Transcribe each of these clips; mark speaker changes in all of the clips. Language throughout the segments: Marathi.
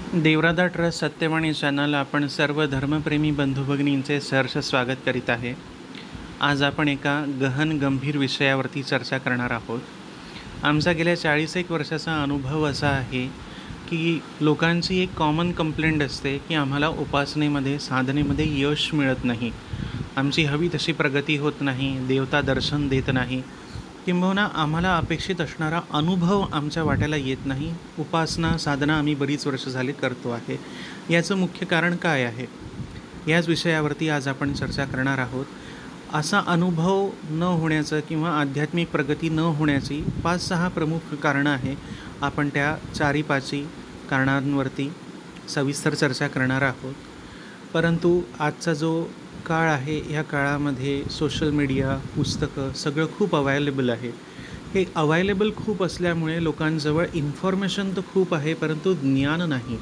Speaker 1: देवरादा ट्रस्ट सत्यवाणी चॅनल आपण सर्व धर्मप्रेमी बंधू भगिनींचे सहर्ष स्वागत करीत आहे। आज आपण एका गहन गंभीर विषयावरती चर्चा करणार आहोत। आमचा गेल्या 40 वर्षाचा अनुभव असा आहे की लोकांची एक कॉमन कंप्लेंट असते की आम्हाला उपासनेमध्ये साधनेमध्ये यश मिळत नाही, आमची हवी तशी प्रगती होत नाही, देवता दर्शन देत नाही, किंबहुना आम्हाला अपेक्षित असणारा अनुभव आमच्या वाट्याला येत नाही। उपासना साधना आम्ही बरीच वर्ष झाली करतो आहे, याचं मुख्य कारण काय आहे याच विषयावरती आज आपण चर्चा करणार आहोत। असा अनुभव न होण्याचं किंवा आध्यात्मिक प्रगती न होण्याची 5-6 प्रमुख कारणं आहे। आपण त्या 4-5 कारणांवरती सविस्तर चर्चा करणार आहोत। परंतु आजचा जो काळ आहे, ह्या काळामध्ये सोशल मीडिया, पुस्तकं सगळं खूप अवेलेबल आहे। हे अवेलेबल खूप असल्यामुळे लोकांजवळ इन्फॉर्मेशन तर खूप आहे, परंतु ज्ञान नाही।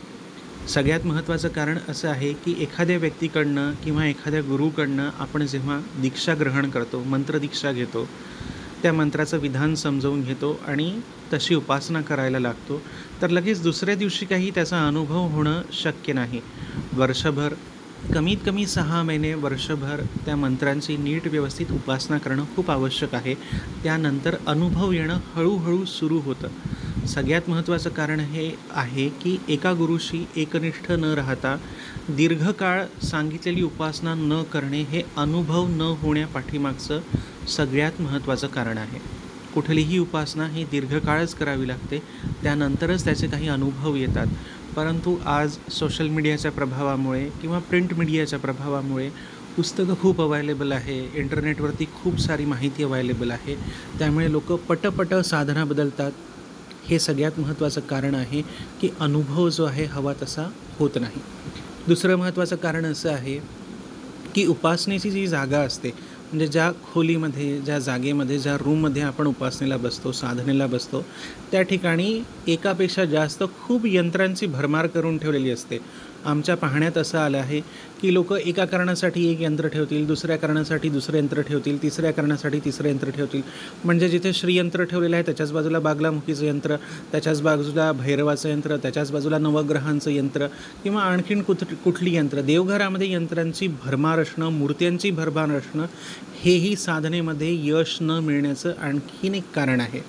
Speaker 1: सगळ्यात महत्त्वाचं कारण असं आहे की एखाद्या व्यक्तीकडनं किंवा एखाद्या गुरुकडनं आपण जेव्हा दीक्षा ग्रहण करतो, मंत्रदीक्षा घेतो, त्या मंत्राचं विधान समजवून घेतो आणि तशी उपासना करायला लागतो, तर लगेच दुसऱ्या दिवशी काही त्याचा अनुभव होणं शक्य नाही। वर्षभर, कमीत कमी 6 महिने, वर्षभर त्या मंत्रांची नीट व्यवस्थित उपासना करणं खूप आवश्यक आहे। त्यानंतर अनुभव येणं हळूहळू सुरू होतं। सगळ्यात महत्त्वाचं कारण हे आहे की एका गुरुशी एकनिष्ठ न राहता दीर्घकाळ सांगितलेली उपासना न करणे हे अनुभव न होण्यापाठीमागचं सगळ्यात महत्त्वाचं कारण आहे। कुठलीही उपासना ही दीर्घकाळच करावी लागते, त्यानंतरच त्याचे काही अनुभव येतात। परंतु आज सोशल मीडियाच्या प्रभावामुळे किंवा प्रिंट मीडियाच्या प्रभावामुळे पुस्तकं खूप अवेलेबल आहे, इंटरनेटवरती खूप सारी माहिती अवेलेबल आहे, त्यामुळे लोक पटपट साधना बदलतात। हे सगळ्यात महत्त्वाचं कारण आहे की अनुभव जो आहे हवा तसा होत नाही। दुसरं महत्त्वाचं कारण असं आहे की उपासनेची जी जागा असते, म्हणजे ज्या खोलीमध्ये, ज्या जागेमध्ये, ज्या रूममध्ये आपण उपासनेला बसतो, साधनेला बसतो, त्या ठिकाणी एकापेक्षा जास्त खूप यंत्रांची भरमार करून ठेवलेली असते। आमच्या पाहण्यात असं आलं आहे की लोक एका कारणासाठी एक यंत्र ठेवतील, दुसऱ्या कारणासाठी दुसरं यंत्र ठेवतील, तिसऱ्या कारणासाठी तिसरं यंत्र ठेवतील। म्हणजे जिथे श्रीयंत्र ठेवलेलं आहे त्याच्याच बाजूला बागलामुखीचं यंत्र, त्याच्याच बाजूला भैरवाचं यंत्र, त्याच्याच बाजूला नवग्रहांचं यंत्र किंवा आणखीन कुठली यंत्र, देवघरामध्ये यंत्रांची भरमार असणं, मूर्त्यांची भरमार असणं, हेही साधनेमध्ये यश न मिळण्याचं आणखीन एक कारण आहे।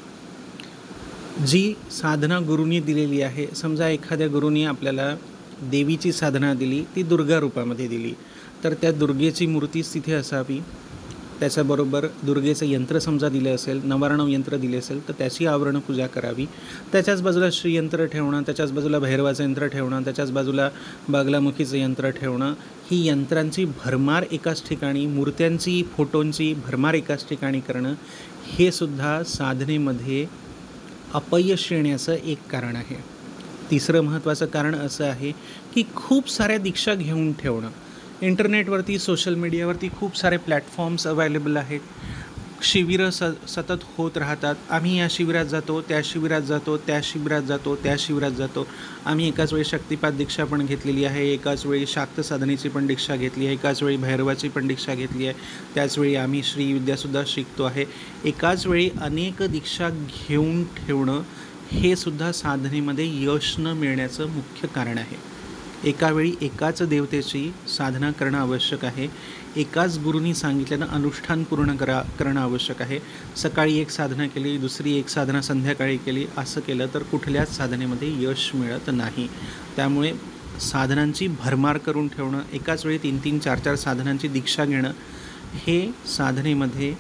Speaker 1: जी साधना गुरुनी दिलेली आहे, समजा एखाद्या गुरुनी आपल्याला देवीची साधना दिली, ती दुर्गा रूपामध्ये दिली, तर त्या दुर्गेची मूर्तीच तिथे असावी, त्याच्याबरोबर दुर्गेचं यंत्र समजा दिलं असेल, नवारणव यंत्र दिले असेल, तर त्याची आवरण पूजा करावी। त्याच्याच बाजूला श्रीयंत्र ठेवणं, त्याच्याच बाजूला भैरवाचं यंत्र ठेवणं, त्याच्याच बाजूला बागलामुखीचं यंत्र ठेवणं, ही यंत्रांची भरमार एकाच ठिकाणी, मूर्त्यांची, फोटोंची भरमार एकाच ठिकाणी करणं, हे सुद्धा साधनेमध्ये अपयश येण्याचं एक कारण आहे। तिसरं महत्त्वाचं कारण असं आहे की खूप साऱ्या दीक्षा घेऊन ठेवणं। इंटरनेटवरती, सोशल मीडियावरती खूप सारे प्लॅटफॉर्म्स अवेलेबल आहेत, शिबिरं सतत होत राहतात। आम्ही या शिबिरात जातो, त्या शिबिरात जातो, त्या शिबिरात जातो, त्या शिबिरात जातो। आम्ही एकाच वेळी शक्तिपात दीक्षा पण घेतलेली आहे, एकाच वेळी शाक्त साधनेची पण दीक्षा घेतली आहे, एकाच वेळी भैरवाची पण दीक्षा घेतली आहे, त्याचवेळी आम्ही श्रीविद्यासुद्धा शिकतो आहे। एकाच वेळी अनेक दीक्षा घेऊन ठेवणं हे सुद्धा साधनेमध्ये यश न मिळण्याचं मुख्य कारण आहे। एका वेळी एकाच देवतेची साधना करणं आवश्यक आहे, एकाच गुरुनी सांगितल्यानं अनुष्ठान पूर्ण करणं आवश्यक आहे। सकाळी एक साधना केली, दुसरी एक साधना संध्याकाळी केली, असं केलं तर कुठल्याच साधनेमध्ये यश मिळत नाही। त्यामुळे साधनांची भरमार करून ठेवणं, एकाच वेळी 3-3, 4-4 साधनांची दीक्षा घेणं, हे साधनेमध्ये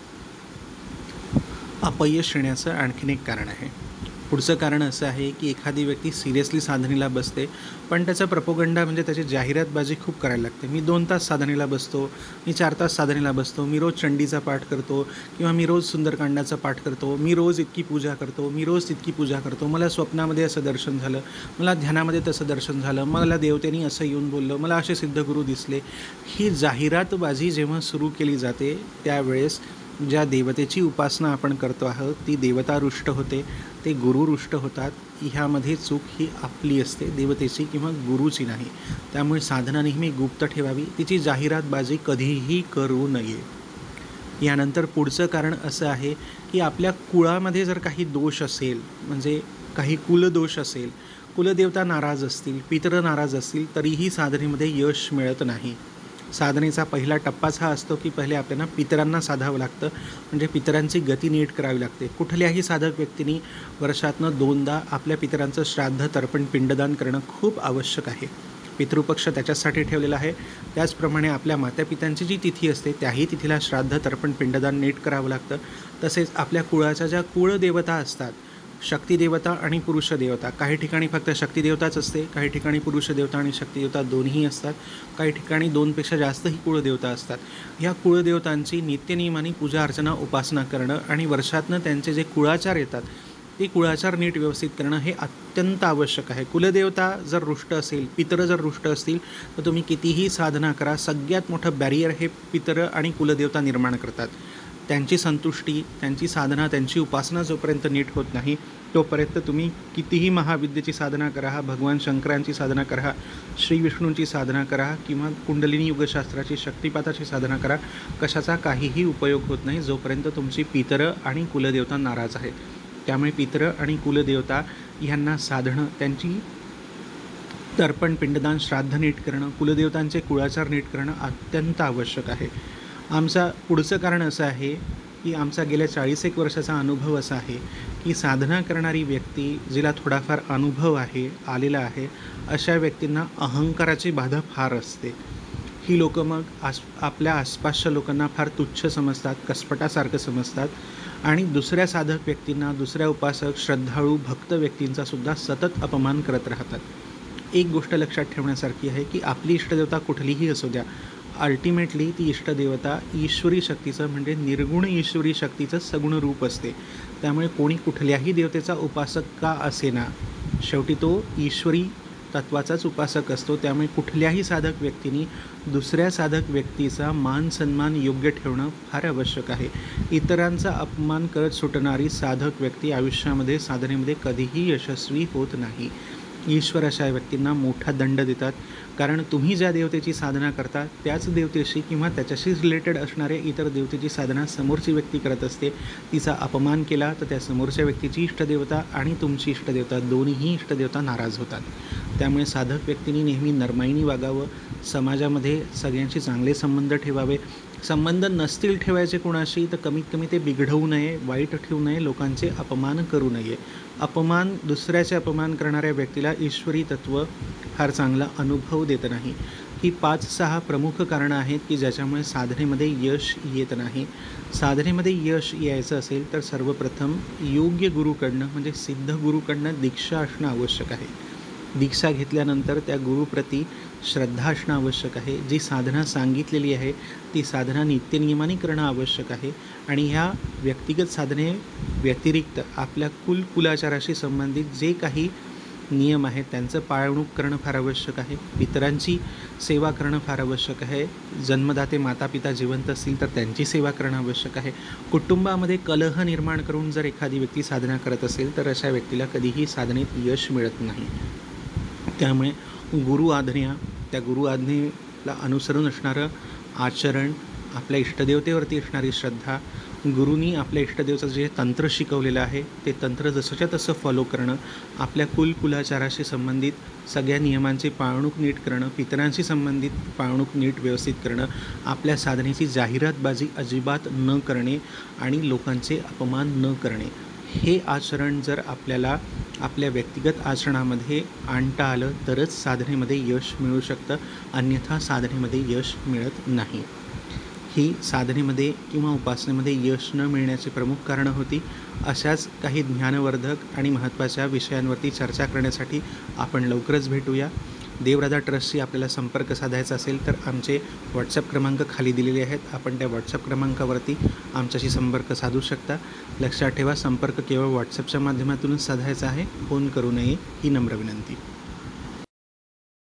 Speaker 1: अपयश येण्याचं आणखीन एक कारण आहे। पुढचं कारण असं आहे की एखादी व्यक्ती सिरियसली साधनेला बसते, पण त्याचा प्रपोगंडा म्हणजे त्याची जाहिरातबाजी खूप करायला लागते। मी 2 तास साधनेला बसतो, मी 4 तास साधनेला बसतो, मी रोज चंडीचा पाठ करतो किंवा मी रोज सुंदरकांडाचा पाठ करतो, मी रोज इतकी पूजा करतो, मी रोज तितकी पूजा करतो, मला स्वप्नामध्ये असं दर्शन झालं, मला ध्यानामध्ये तसं दर्शन झालं, मला देवतेनी असं येऊन बोललं, मला असे सिद्धगुरू दिसले। ही जाहिरातबाजी जेव्हा सुरू केली जाते, त्यावेळेस ज्या देवतेची उपासना आपण करतो आहोत ती देवता रुष्ट होते, ते गुरु रुष्ट होतात। ह्यामध्ये चूक ही आपली असते, देवतेची किंवा गुरुची नाही। त्यामुळे साधना नेहमी गुप्त ठेवावी, तिची जाहिरातबाजी कधीही करू नये। यानंतर पुढचं कारण असं आहे की आपल्या कुळामध्ये जर काही दोष असेल, म्हणजे काही कुलदोष असेल, कुलदेवता नाराज असतील, पितरं नाराज असतील तरीही साधनेमध्ये यश मिळत नाही. साधनेचा पहिला टप्पाच हा असतो की पहिले आपल्याला पितरांना साधावं लागतं, म्हणजे पितरांची गती नीट करावी लागते. कुठल्याही साधक व्यक्तींनी वर्षातनं 2दा आपल्या पितरांचं श्राद्ध, तर्पण, पिंडदान करणं खूप आवश्यक आहे. पितृपक्ष त्याच्यासाठी ठेवलेला आहे. त्याचप्रमाणे आपल्या मातापित्यांची जी तिथी असते त्याही तिथीला श्राद्ध, तर्पण, पिंडदान नीट करावं लागतं. तसेच आपल्या कुळाच्या ज्या कुळदेवता असतात, शक्तिदेवता आणि पुरुष देवता, काही ठिकाणी फक्त शक्तिदेवताच असते, काही ठिकाणी पुरुष देवता आणि शक्तिदेवता दोन्ही असतात, काही ठिकाणी 2पेक्षा जास्तही कुळदेवता असतात. ह्या कुळदेवतांची नित्यनियमाने पूजा अर्चना उपासना करणं आणि वर्षातनं त्यांचे जे कुळाचार येतात ते कुळाचार नीट व्यवस्थित करणं हे अत्यंत आवश्यक आहे. कुलदेवता जर रुष्ट असेल, पितरं जर रुष्ट असतील तर तुम्ही कितीही साधना करा, सगळ्यात मोठं बॅरियर हे पितरं आणि कुलदेवता निर्माण करतात. त्यांची संतुष्टी, त्यांची साधना, त्यांची उपासना जोपर्यंत नीट होत नाही तोपर्यंत तुम्ही कितीही महाविद्येची साधना करा, भगवान शंकरांची साधना करा, श्री विष्णूंची साधना करा किंवा कुंडलिनी युगशास्त्राची, शक्तिपाताची साधना करा, कशाचा काहीही उपयोग होत नाही जोपर्यंत तुमची पितरं आणि कुलदेवता नाराज आहेत. त्यामुळे पितरं आणि कुलदेवता ह्यांना साधणं, त्यांची तर्पण, पिंडदान, श्राद्ध नीट करणं, कुलदेवतांचे कुळाचार नीट करणं अत्यंत आवश्यक आहे. आमचा पुढचं कारण असं आहे की आमचा गेल्या 40 वर्षाचा अनुभव असा आहे की साधना करणारी व्यक्ती, जिला थोडाफार अनुभव आहे, आलेला आहे, अशा व्यक्तींना अहंकाराची बाधा फार असते. ही लोकं मग आपल्या आसपासच्या लोकांना फार तुच्छ समजतात, कसपटासारखं समजतात आणि दुसऱ्या साधक व्यक्तींना, दुसऱ्या उपासक, श्रद्धाळू, भक्त व्यक्तींचासुद्धा सतत अपमान करत राहतात. एक गोष्ट लक्षात ठेवण्यासारखी आहे की आपली इष्टदेवता कुठलीही असू द्या, अल्टिमेटली ती इष्टदेवता ईश्वरी शक्तीचं, म्हणजे निर्गुण ईश्वरी शक्तीचं सगुण रूप असते. त्यामुळे कोणी कुठल्याही देवतेचा उपासक का असेना, शेवटी तो ईश्वरी तत्वाचाच उपासक असतो. त्यामुळे कुठल्याही साधक व्यक्तींनी दुसऱ्या साधक व्यक्तीचा मान सन्मान योग्य ठेवणं फार आवश्यक आहे. इतरांचा अपमान करत सुटणारी साधक व्यक्ती आयुष्यामध्ये, साधनेमध्ये कधीही यशस्वी होत नाही. ईश्वर अशा व्यक्तींना मोठा दंड देतात, कारण तुम्ही ज्या देवतेची साधना करता त्याच देवतेशी किंवा त्याच्याशी रिलेटेड असणाऱ्या इतर देवतेची साधना समोरची व्यक्ती करत असते. तिचा अपमान केला तर त्या समोरच्या व्यक्तीची इष्टदेवता आणि तुमची इष्टदेवता, दोन्हीही इष्टदेवता नाराज होतात. त्यामुळे साधक व्यक्तींनी नेहमी नरमाईने वागावं, समाजामध्ये सगळ्यांशी चांगले संबंध ठेवावे. संबंध नसतील ठेवायचे कोणाशी तर कमीत कमी ते बिघडवू नये, वाईट ठेवू नये, लोकांचे अपमान करू नये. दुसऱ्याचे अपमान करणाऱ्या व्यक्तीला ईश्वरी तत्त्व फार चांगला अनुभव देत नाही. ही 5-6 प्रमुख कारणं आहेत की ज्याच्यामुळे साधनेमध्ये यश येत नाही. साधनेमध्ये यश यायचं असेल तर सर्वप्रथम योग्य गुरुकडनं, म्हणजे सिद्ध गुरुकडनं दीक्षा असणं आवश्यक आहे. दीक्षा घेतल्यानंतर त्या गुरुप्रती श्रद्धा असणं आवश्यक आहे. जी साधना सांगितलेली आहे ती साधना नित्यनियमाने करणं आवश्यक आहे. आणि ह्या व्यक्तिगत साधने व्यतिरिक्त आपल्या कुलाचाराशी संबंधित जे काही नियम आहेत त्यांचं पाळणूक करणं फार आवश्यक आहे. पितरांची सेवा करणं फार आवश्यक आहे. जन्मदाते मातापिता जिवंत असतील तर त्यांची सेवा करणं आवश्यक आहे. कुटुंबामध्ये कलह निर्माण करून जर एखादी व्यक्ती साधना करत असेल तर अशा व्यक्तीला कधीही साधनेत यश मिळत नाही. त्यामुळे गुरु आज्ञा, त्या गुरु आज्ञेला अनुसरून असणारं आचरण, आपल्या इष्टदेवतेवरती असणारी श्रद्धा, गुरूंनी आपल्या इष्टदेवचं जे तंत्र शिकवलेलं आहे ते तंत्र जसंच्या तसं फॉलो करणं, आपल्या कुलाचाराशी संबंधित सगळ्या नियमांची पाळणूक नीट करणं, पितरांशी संबंधित पाळणूक नीट व्यवस्थित करणं, आपल्या साधनेची जाहिरातबाजी अजिबात न करणे आणि लोकांचे अपमान न करणे, हे आचरण जर आपल्याला आपल्या व्यक्तिगत आचरणामध्ये आणता आलं तरच साधनेमध्ये यश मिळू शकतं, अन्यथा साधनेमध्ये यश मिळत नाही. ही साधनेमध्ये किंवा उपासनेमध्ये यश न मिळण्याची प्रमुख कारणं होती. अशाच काही ज्ञानवर्धक आणि महत्त्वाच्या विषयांवरती चर्चा करण्यासाठी आपण लवकरच भेटूया. देवराजा ट्रस्टशी आपल्याला संपर्क साधायचा असेल तर आमचे व्हॉट्सअप क्रमांक खाली दिलेले आहेत. आपण त्या व्हॉट्सअप क्रमांकावरती आमच्याशी संपर्क साधू शकता. लक्षात ठेवा, संपर्क केवळ व्हॉट्सअपच्या माध्यमातूनच साधायचा आहे, फोन करू नये ही नम्र विनंती.